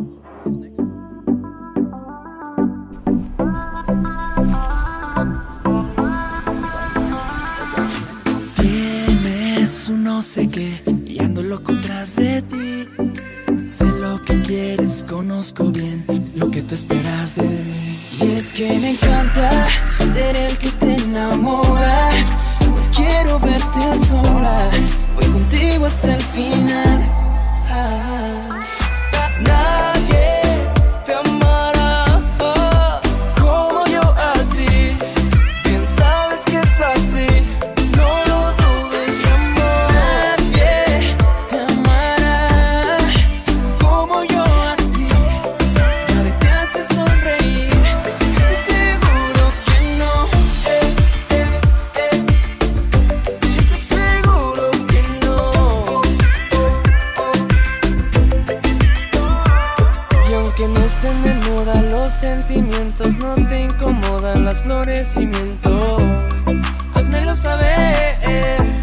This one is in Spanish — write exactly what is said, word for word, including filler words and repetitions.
Tienes un no sé qué y ando loco tras de ti. Sé lo que quieres, conozco bien lo que tú esperas de mí. Y es que me encanta ser el que te enamora. No quiero verte sola, voy contigo hasta el final. Ah. Nadie te amará oh, como yo a ti. Bien sabes que es así, no lo dudes, amor. Nadie te amará como yo a ti. Nadie te hace sonreír. Estoy seguro que no. Eh, eh, eh. Yo estoy seguro que no. Oh, oh, oh. Y aunque no estén de moda los sentimientos, no te incomodan las flores y miento. Házmelo saber.